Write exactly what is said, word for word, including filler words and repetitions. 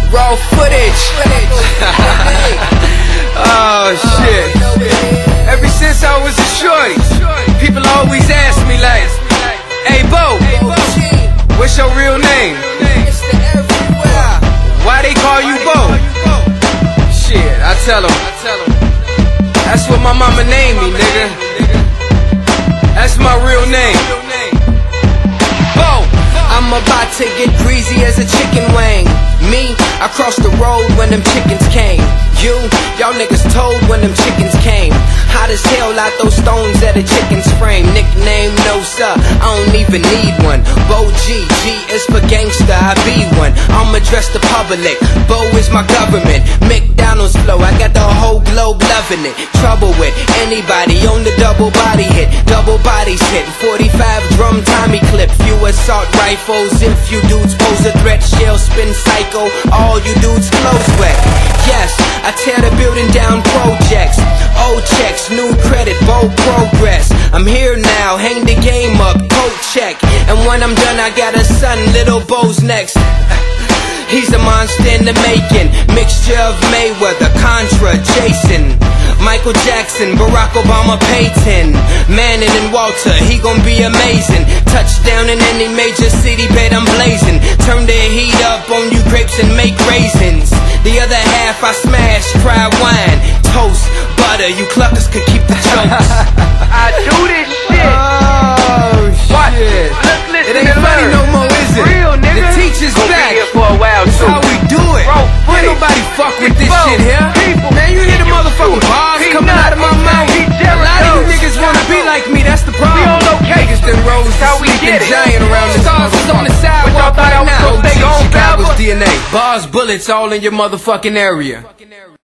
raw footage. Oh shit. Ever since I was a shorty, people always ask me like, hey Bo, what's your real name? Why they call you Bo? Shit, I tell them, that's what my mama named me, nigga. That's my real name, Bo. I'm about to get greasy as a chicken wing. Me, I crossed the road when them chickens came. You, y'all niggas told when them chickens came. Hot as hell out those stones at a chicken's frame. Nickname, no sir, I don't even need one. Bo G, G is for gangster, I be one. I'ma address the public, Bo is my government. McDonald's flow, I got the whole globe loving it. Trouble with anybody on the double body hit. Double bodies hit, forty-five drum Tommy clip. Few assault rifles, if you dudes pose a threat. Shell spin psycho, all you dudes close wet. Yes, I tear the building down projects. Old checks, new credit, bold progress. I'm here now, hang the game up, coat check. And when I'm done I got a son, little Bo's next. He's a monster in the making, mixture of Mayweather, Contra, Jason, Michael Jackson, Barack Obama, Peyton, Manning and Walter, he gon' be amazing. Touchdown in any major city, bet I'm blazing. Turn the heat up on you grapes and make raisins. The other half I smash, cry wine, toast, butter, you cluckers could keep the jokes. I do this shit. Oh Watch. shit. Look, listen, It ain't and funny learn. no more, is it? Real, nigga. The teacher's Gonna back. be here for a while That's too. how we do it. Bro, Ain't footage. nobody fuck with this Bro, shit here. people. Man, you hear the You motherfucking do it. bars He coming not- out of my mouth. he A lot of you Jericho. niggas wanna be like me, that's the problem. We on location. Niggas done rose That's how we sleeping get it. giant around the stars is on the sidewalk y'all thought I right was now. gonna stay O G on Chicago's forever? D N A. Bars, bullets all in your motherfucking area.